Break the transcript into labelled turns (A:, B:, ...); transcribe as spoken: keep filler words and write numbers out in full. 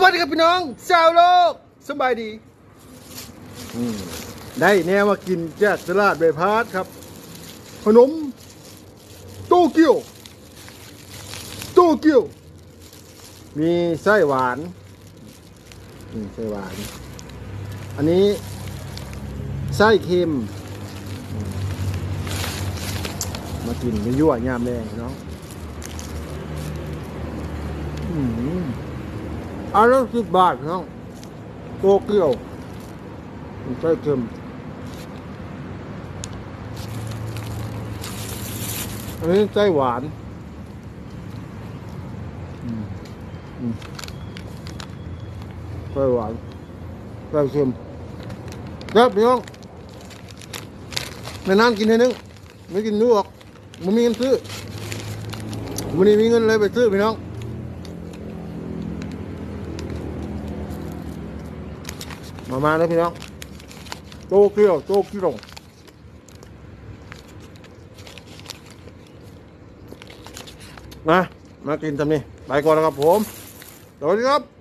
A: วัสดีครับพี่น้องชาวโลกสบายดีได้แนวมากินจากตลาดใบพัดครับขนมโตเกียวโตเกียวมีไส้หวานนี่ไส้หวานอันนี้ไส้เค็มมากินไม่ยั่วยามแรงน้องอันละสิบบาทน้องโตเกียวไส้เค็มอันนี้ไส้หวานไส้หวานไส้เค็มครับพี่น้องไม่นานกินให้นึงไม่กินนู้หรอกมันมีเงินซื้อวันนี้มีเงินเลยไปซื้อพี่น้องมามาเลยพี่น้องโตเกียวโตเกียวมามากินทำนี่ไปก่อนนะครับผมสวัสดีครับ